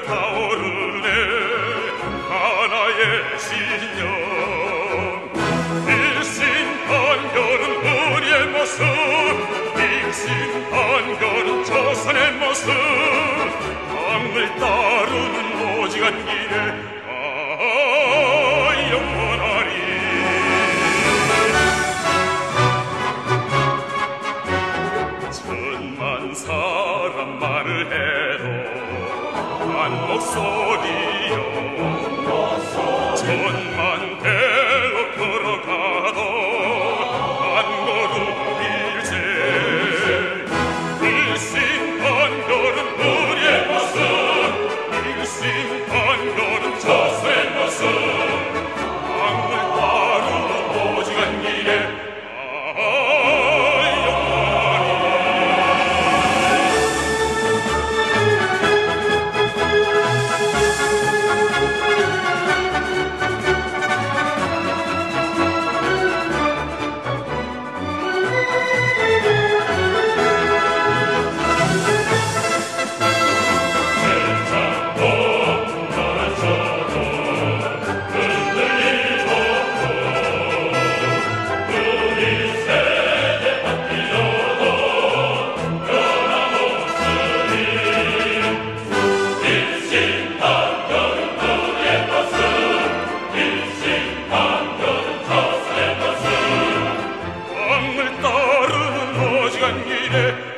타오르네 하나의 신념 일신한결은 우리의 모습 일신한결은 조선의 모습 강을 따르는 오직한 길에 영원하리 천만 사람 말을 해도 한 목소리요 천만 대로 걸어가도 한 걸음 일제 일심한결은 우리의 모습 일심한결은 조선의 모습 강을 따르는 오직한 길에 오직한 길에